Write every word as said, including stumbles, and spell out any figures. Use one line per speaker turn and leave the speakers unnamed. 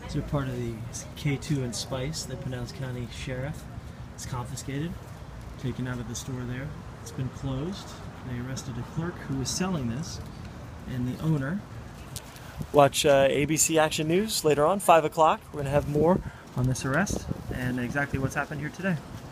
These are part of the K two and Spice that Pinellas County Sheriff is confiscated, taken out of the store there. It's been closed. They arrested a clerk who was selling this, and the owner. Watch uh, A B C Action News later on, five o'clock. We're going to have more on this arrest and exactly what's happened here today.